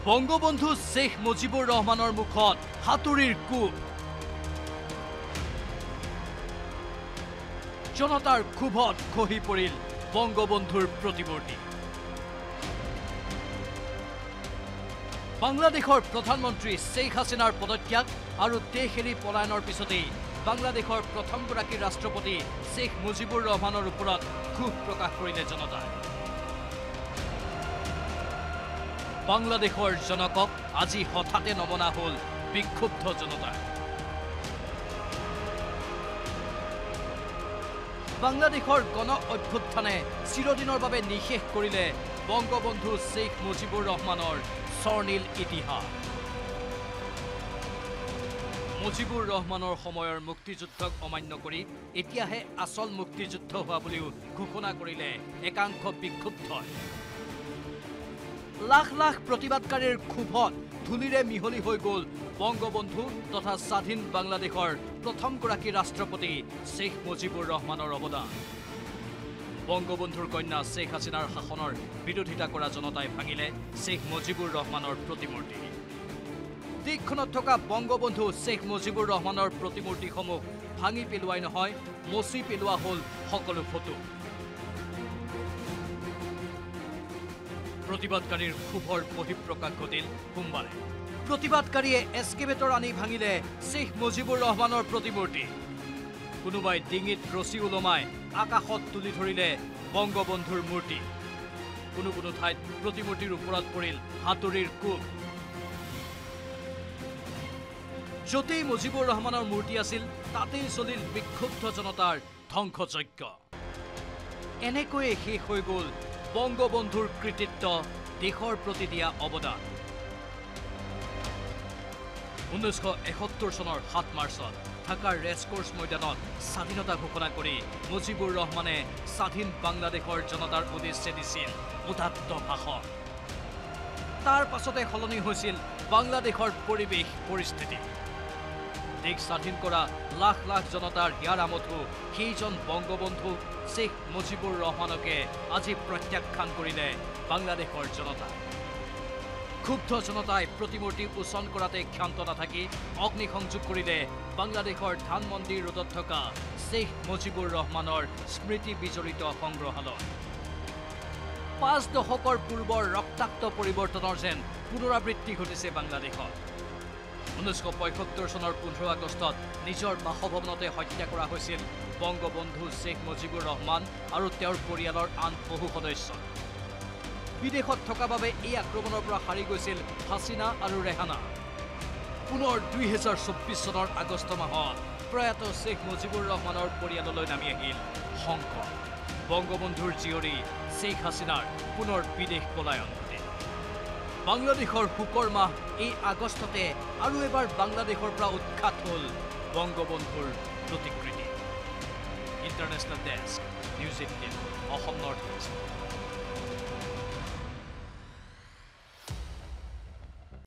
বঙ্গবন্ধু শেখ মুজিবুর রহমানৰ মুখত হাতুৰিৰ কোব। জনতাৰ ক্ষোভত খহি পৰিল বঙ্গবন্ধুৰ প্ৰতিমূৰ্তি। বাংলাদেশৰ প্ৰধানমন্ত্ৰী শেখ হাছিনাৰ পদত্যাগ আৰু দেশ এৰি পলায়নৰ পিছতেই বাংলাদেশৰ প্ৰথমগৰাকী ৰাষ্ট্ৰপতি শেখ মুজিবুৰ ৰহমানৰ ওপৰত ক্ষোভ প্ৰকাশ কৰিলে জনতাই। বাংলাদেশৰ জনকক আজি হঠাতে নমনা হল বিক্ষুব্ধ জনতা। বাংলাদেশৰ গণ অভ্যুত্থানে চিৰদিনৰ বাবে নিশেষ কৰিলে বঙ্গবন্ধু শেখ মুজিবুৰ ৰহমানৰ স্বৰ্ণীল ইতিহাস। মুজিবুৰ ৰহমানৰ সময়ৰ মুক্তিযুদ্ধক অমান্য কৰি এতিয়াহে আচল মুক্তিযুদ্ধ হোৱা বুলিও ঘোষণা কৰিলে একাংশ বিক্ষুব্ধই। লাখ লাখ প্ৰতিবাদকাৰীৰ ক্ষোভত ধূলিৰে মিহলি হৈ গ'ল বঙ্গবন্ধু তথা স্বাধীন বাংলাদেশৰ প্ৰথমগৰাকী ৰাষ্ট্ৰপতি শেখ মুজিবুৰ ৰহমানৰ অৱদান। বঙ্গবন্ধুৰ কন্যা শেখ হাছিনাৰ শাসনৰ বিৰোধিতা কৰা জনতাই ভাঙিলে শেখ মুজিবুৰ ৰহমানৰ প্ৰতিমূৰ্তি। দেশখনত থকা বঙ্গবন্ধু শেখ মুজিবুৰ ৰহমানৰ প্ৰতিমূৰ্তিসমূহ ভাঙি পেলোৱাই নহয়, মচি পেলোৱা হ'ল সকলো ফটো। প্ৰতিবাদকাৰীৰ ক্ষোভৰ বহিঃপ্ৰকাশ ঘটিল সোমবাৰে। প্ৰতিবাদকাৰীয়ে এস্কেভেটৰ আনি ভাঙিলে শেখ মুজিবুৰ ৰহমানৰ প্ৰতিমূৰ্তি। কোনোবাই ডিঙিত ৰছী ওলমাই আকাশত তুলি ধৰিলে বঙ্গবন্ধুৰ মূৰ্তি। কোনো কোনো ঠাইত প্ৰতিমূৰ্তিৰ ওপৰত পৰিল হাতুৰিৰ কোব। য'তেই মুজিবুৰ ৰহমানৰ মূৰ্তি আছিল তাতেই চলিল বিক্ষুব্ধ জনতাৰ ধ্বংসযজ্ঞ। এনেকৈয়ে শেষ হৈ গ'ল বঙ্গবন্ধুৰ কৃতিত্ব, দেশৰ প্ৰতি দিয়া অৱদান। 1971 চনৰ 7 মাৰ্চত ঢাকাৰ ৰেসকোৰ্চ ময়দানত স্বাধীনতা ঘোষণা কৰি মুজিবুৰ ৰহমানে স্বাধীন বাংলাদেশৰ জনতাৰ উদ্দেশ্যে দিছিল উদাত্ত ভাষণ। তাৰ পাছতে সলনি হৈছিল বাংলাদেশৰ পৰিৱেশ পৰিস্থিতি। দেশ স্বাধীন কৰা লাখ লাখ জনতাৰ হিয়াৰ আমঠু সেইজন বঙ্গবন্ধু শেখ মুজিবুৰ ৰহমানকে আজি প্ৰত্যাখ্যান কৰিলে বাংলাদেশৰ জনতা। ক্ষুব্ধ জনতাই প্ৰতিমূৰ্তি উচন কৰাতে ক্ষান্ত নাথাকি অগ্নিসংযোগ কৰিলে বাংলাদেশৰ ধানমন্দিৰ ৰোডত থকা শেখ মুজিবুৰ ৰহমানৰ স্মৃতি বিজড়িত সংগ্ৰহালয়। 5 দশকৰ পূৰ্বৰ ৰক্তাক্ত পৰিৱৰ্তনৰ যেন পুনৰাবৃত্তি ঘটিছে বাংলাদেশত। 1975 চনৰ 15 আগষ্টত নিজৰ বাসভৱনতে হত্যা কৰা হৈছিল বঙ্গবন্ধু শেখ মুজিবুৰ ৰহমান আৰু তেওঁৰ পৰিয়ালৰ আন বহু সদস্য। বিদেশত থকা বাবে এই আক্ৰমণৰ পৰা সাৰি গৈছিল হাছিনা আৰু ৰেহানা। পুনৰ 2024 চনৰ আগষ্ট মাহত প্ৰয়াত শেখ মুজিবুৰ ৰহমানৰ পৰিয়াললৈ নামি আহিল সংকট। বঙ্গবন্ধুৰ জীয়ৰী শেখ হাছিনাৰ পুনৰ বিদেশ পলায়ন ঘটিল। বাংলাদেশৰ শোকৰ মাহ এই আগষ্টতে আৰু এবাৰ বাংলাদেশৰ পৰা উৎখাত হ'ল বঙ্গবন্ধুৰ প্ৰতিকৃতি। International desk, news 18, Assam north east.